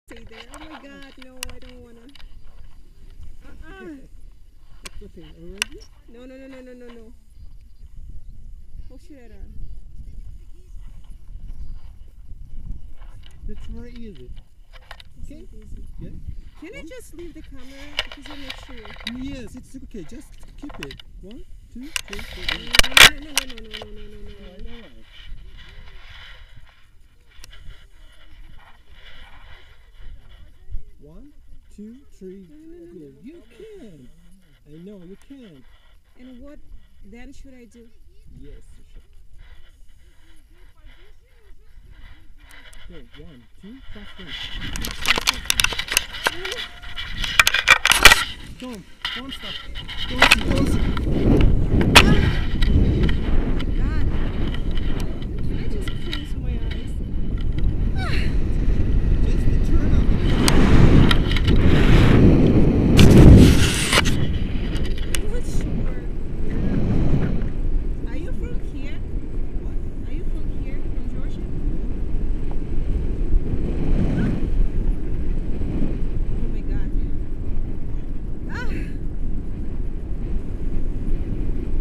Stay there. Oh my God, no, I don't wanna. It's okay, already? No, no, no, no, no, no, no. How should I run? It's very easy. It's Okay. not easy. Yeah? Can I just leave the camera because I'm not sure? Yes, it's okay. Just keep it. 1, 2, 3, 4. No, no, no, no, no, no, no, no, no, no. Alright, alright. 1, 2, 3. Good. You can. I know you can. And what then should I do? Yes, you should. Good. 1, 2, fast. Don't stop. Don't see. God. Can I just close my eyes? Just turn up. I'm not sure. Are you from here? Are you from here? From Georgia? Oh my God. Ah.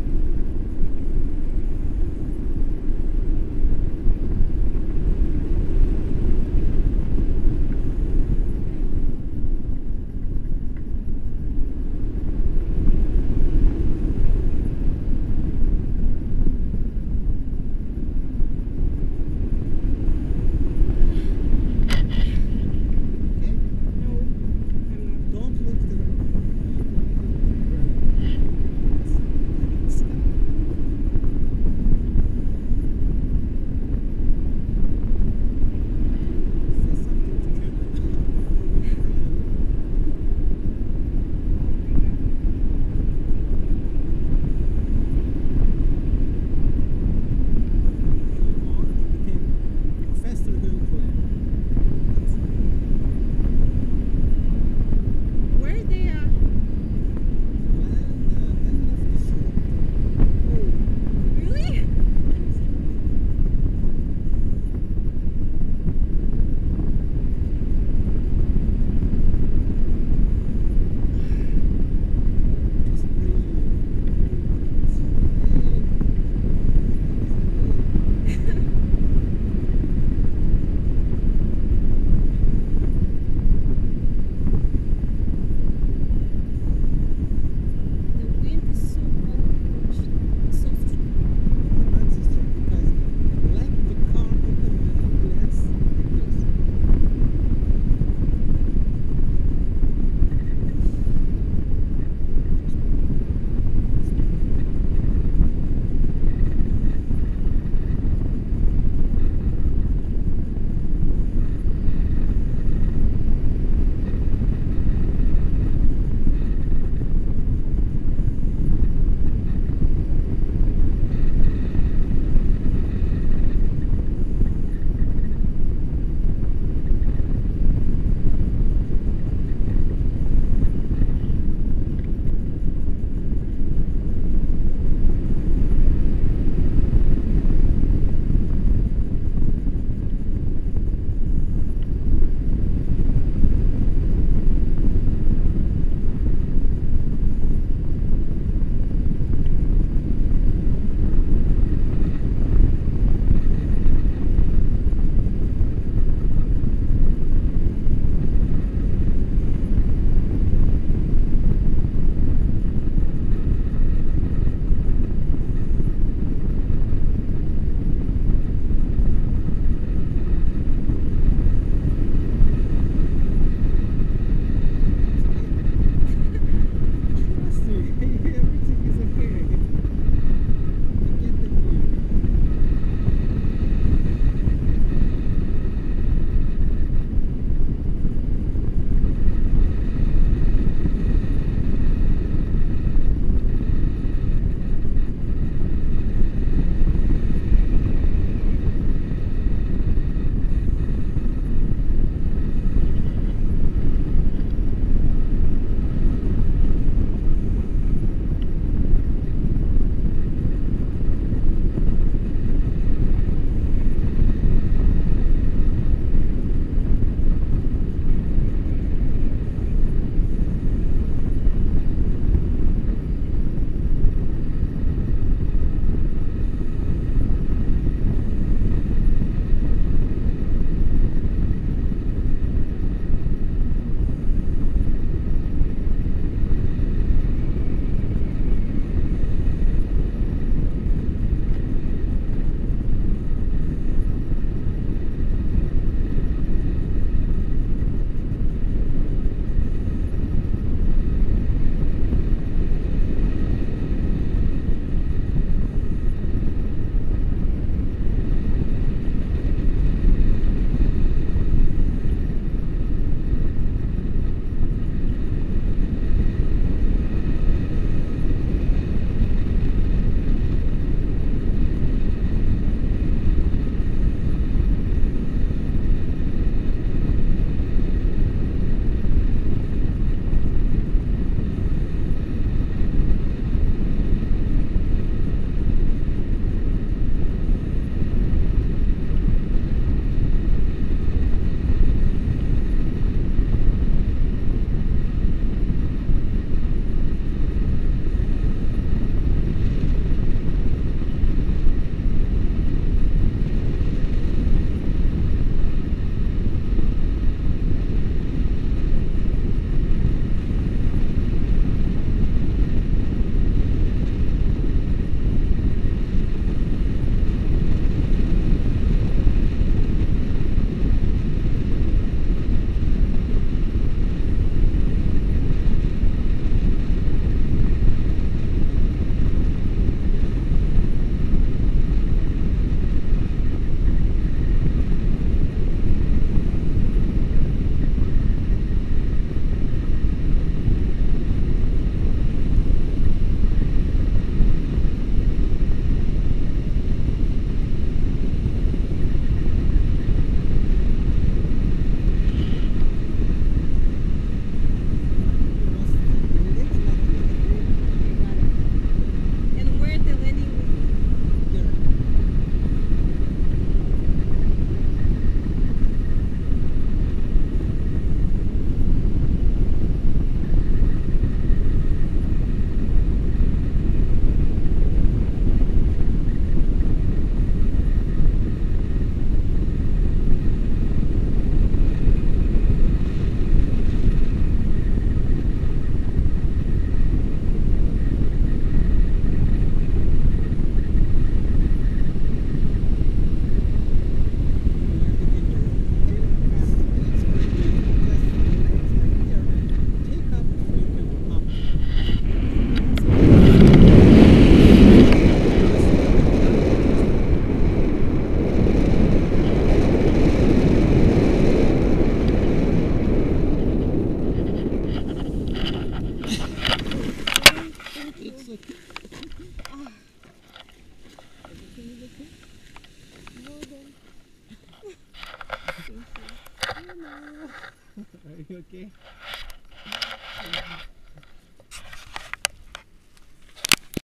Are you okay?